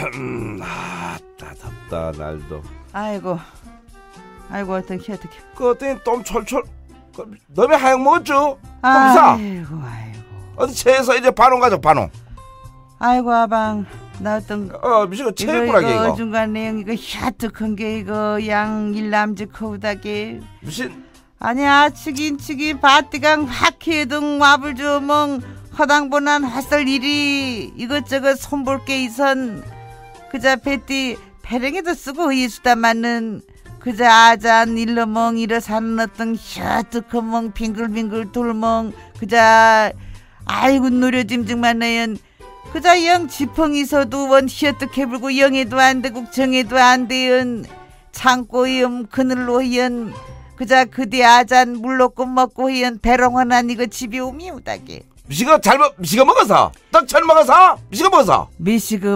덥다 날도. 아이고 어떡해. 그때 똥 철철. 너네 하약 먹었죠? 검사. 아이고. 어디 체해서 이제 반원 가자 반원. 아이고 아방 나 어떤 미식가 체했구나 이거. 중간 내용 이거 샤뜩한 게 이거 양 일남지 커우다게. 무슨? 아니야 치긴 바띠강 화키등 와불 주멍 허당보난 핫설 일이 이것저것 손볼 게 있선 그자 배띠 배랭에도 쓰고 예수다 맞는 그자 아잔 일러멍 이러 사는 어떤 샤뜩한 빙글빙글 돌멍 그자 아이고 노려짐증만 내연 그자 영 지펑이서도 원 희어뜩해 불고 영에도 안 되고 정에도 안 되연 창고염 그늘로 희연 그자 그대 아잔 물놓고 먹고 희연 배롱하난 이거 집에 오미우다게. 미식가 먹어서 떡천 먹어서 미식가 먹어서 미식어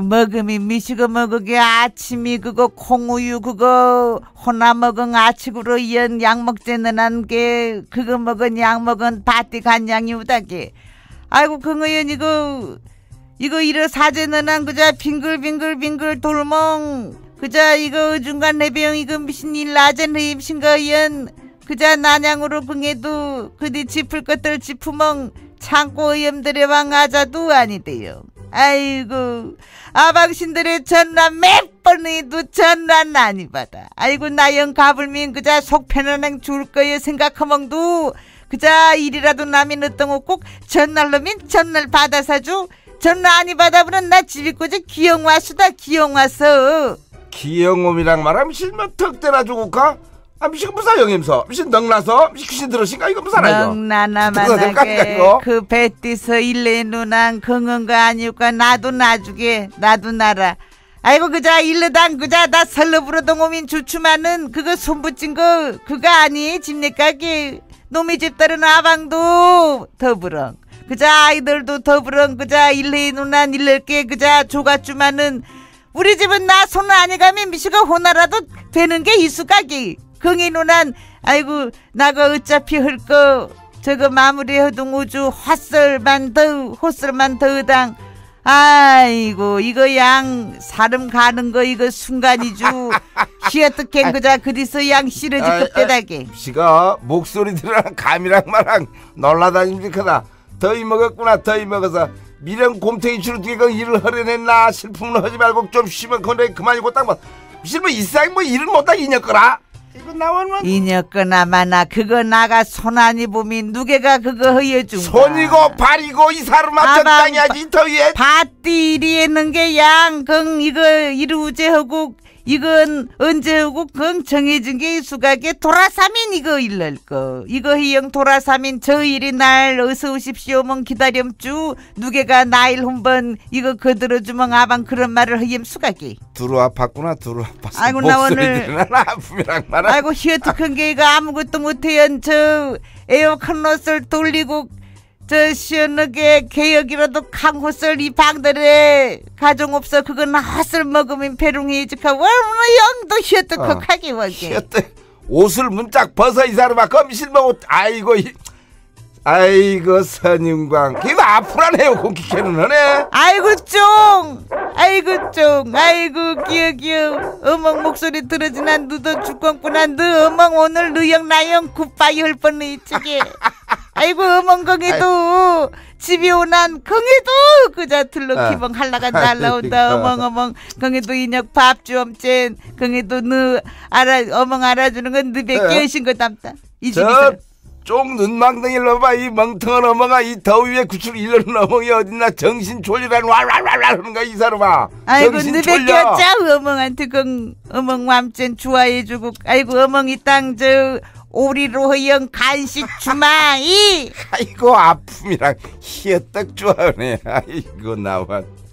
먹으게 아침이 그거 콩우유 그거 호나 먹은 아치구로 이연 약 먹재는 한게 그거 먹은 약 먹은 바띠 간양이 우다게. 아이고 그거연 이거 이러 사재는 한 그자 빙글빙글 돌멍 그자 이거 중간 내병 이거 무슨 일 낮은 흐임신거연 그자 난양으로 긍해도 그뒤 짚을 것들 짚으멍 창고 의염들의 왕아자도 아니대요. 아이고 아방신들의 전란 몇 번이도 전란 아니 받아. 아이고 나영 가불민 그자 속 편안한 죽을 거여 생각하멍도 그자 일이라도 남이 늦던 꼭 전날로민 전날 받아 사주. 전날 아니 받아보는 나 집이꼬지 기영와수다 기영와서. 기영옴이랑 말하면 실면 턱대나 주고 가? 미식 무사 영임서 미식 넉나서 미식 귀신 들으신가 이거 무사나 이거 넉나나만하게 그 배띠서 일레 누난 긍은가 아니까 나도 나주게 나도 나라. 아이고 그자 일르당 그자 나 설러부르던 오민 주춤하는 그거 손붙인 거 그거 아니 집내가게 놈의 집다른 아방도 더불어 그자 아이들도 더불어 그자 일레 누난 일렐게 그자 조가주마는 우리 집은 나 손 안에 가면 미식가 호나라도 되는 게 이수가기. 긍이 누난 아이고 나가 어차피 흘거 저거 마무리해도 우주 헛설만 더당. 아이고 이거 양 사람 가는 거 이거 순간이죠. 희어떻게 그자 그리서 양 실어질 급대다게. 시가 목소리들이랑 감이랑 말랑 놀라다닙니까. 더위 먹었구나. 더위 먹어서 미련 곰탱이 주로 뒤에 일을 허려냈나. 실품을 하지 말고 좀 쉬면 건데 그만이고 딱 뭐 실뭐 이상 뭐 일을 못하게 이녀거라. 이거 나오면 이녀거나 마나 그거 나가 손 아니 보면 누게가 그거 허여준 손이고 발이고 이 사람아 적당히 하지. 더위에 밭띠리 했는 게 양긍 이거 이루제 하고 이건 언제 하고 긍 정해진 게 수각에 돌아사민 이거 일날 거 이거 희영 돌아사민 저 일이 날 어서 오십시오 멍 기다렴쭈 누게가 나일 한번 이거 거들어주멍 아방 그런 말을 허염 수각이 들어와 봤구나. 들어와 봤어. 아이고 나 오늘 아픔이랑 말아. 아이고 희어특한 게 이거 아무것도 못해연 저 에어컨 옷을 돌리고 저 시원하게 개혁이라도 강호설 이 방들에 가정 없어 그건 핫을 먹으면 배롱이 지카 얼마나 영도 희어특하게 와게 옷을 문짝 벗어 이 사람아 검실만 옷. 아이고 선임광 이거 아프라네요. 공기캐는 하네. 아이고 기어 어멍 목소리 들어지난 너도 죽건구나. 너 어멍 오늘 너영 나영 굿바이 할 뻔해 이쪽에. 아이고 어멍 거기도 집이 오난 거기도 그자 틀로 기봉 할라가 날라온다. 어멍 거기도 인혁 밥주 엄젠 거기도 너 어멍 알아주는 건 너 뵙기 하신 거 담다 이 집에서. 쪽 눈망덩이를 봐봐. 이 멍텅한 어멍아. 이 더위에 구출 일러는 어멍이 어딨나. 정신 졸리라는 왈왈왈왈 하는가 이 사람아. 아이고 너밖에 없자. 어멍한테 그 어멍 맘쨘 좋아해주고. 아이고 어멍이 땅 저 오리로 허영 간식 주마이. 아이고 아픔이랑 희어떡 좋아하네. 아이고 나와.